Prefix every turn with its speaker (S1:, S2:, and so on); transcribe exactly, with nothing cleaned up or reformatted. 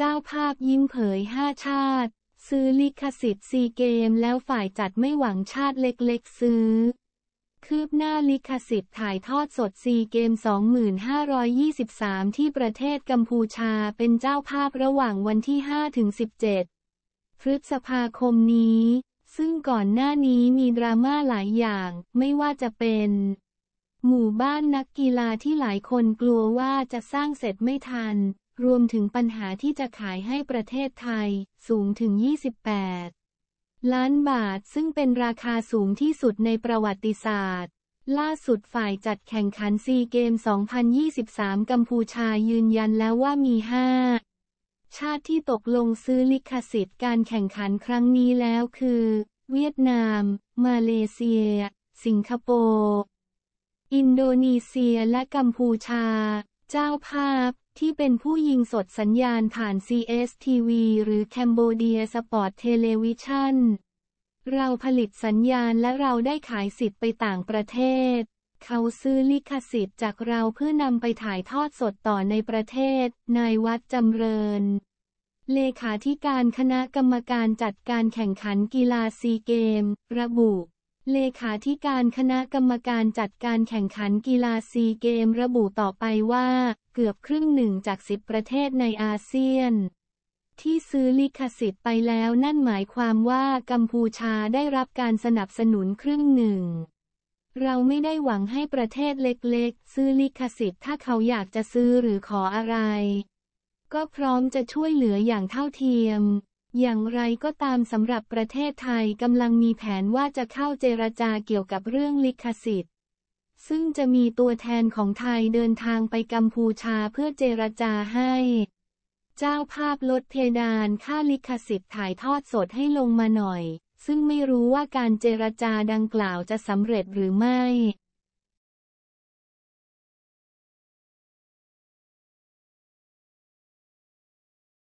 S1: เจ้าภาพยิ้มเผยห้าชาติซื้อลิขสิทธิ์ซีเกมแล้วฝ่ายจัดไม่หวังชาติเล็กๆซื้อคืบหน้าลิขสิทธิ์ถ่ายทอดสดซีเกม สองพันห้าร้อยยี่สิบสาม ที่ประเทศกัมพูชาเป็นเจ้าภาพระหว่างวันที่ ห้าถึงสิบเจ็ด พฤษภาคมนี้ซึ่งก่อนหน้านี้มีดราม่าหลายอย่างไม่ว่าจะเป็นหมู่บ้านนักกีฬาที่หลายคนกลัวว่าจะสร้างเสร็จไม่ทันรวมถึงปัญหาที่จะขายให้ประเทศไทยสูงถึงยี่สิบแปดล้านบาทซึ่งเป็นราคาสูงที่สุดในประวัติศาสตร์ล่าสุดฝ่ายจัดแข่งขันซีเกม สองพันยี่สิบสาม กัมพูชายืนยันแล้วว่ามี ห้า ชาติที่ตกลงซื้อลิขสิทธิ์การแข่งขันครั้งนี้แล้วคือเวียดนามมาเลเซียสิงคโปร์อินโดนีเซียและกัมพูชาเจ้าภาพที่เป็นผู้ยิงสดสัญญาณผ่าน ซี เอส ที วี หรือ Cambodia Sport Television เราผลิตสัญญาณและเราได้ขายสิทธิ์ไปต่างประเทศเขาซื้อลิขสิทธิ์จากเราเพื่อนำไปถ่ายทอดสดต่อในประเทศนายวัฒน์จำเริญเลขาธิการคณะกรรมการจัดการแข่งขันกีฬาซีเกมระบุเลขาธิการคณะกรรมการจัดการแข่งขันกีฬาซีเกมระบุต่อไปว่าเกือบครึ่งหนึ่งจากสิบประเทศในอาเซียนที่ซื้อลิขสิทธิ์ไปแล้วนั่นหมายความว่ากัมพูชาได้รับการสนับสนุนครึ่งหนึ่งเราไม่ได้หวังให้ประเทศเล็กๆซื้อลิขสิทธิ์ถ้าเขาอยากจะซื้อหรือขออะไรก็พร้อมจะช่วยเหลืออย่างเท่าเทียมอย่างไรก็ตามสำหรับประเทศไทยกำลังมีแผนว่าจะเข้าเจรจาเกี่ยวกับเรื่องลิขสิทธิ์ซึ่งจะมีตัวแทนของไทยเดินทางไปกัมพูชาเพื่อเจรจาให้เจ้าภาพลดเพดานค่าลิขสิทธิ์ถ่ายทอดสดให้ลงมาหน่อยซึ่งไม่รู้ว่าการเจรจาดังกล่าวจะสำเร็จหรือไม่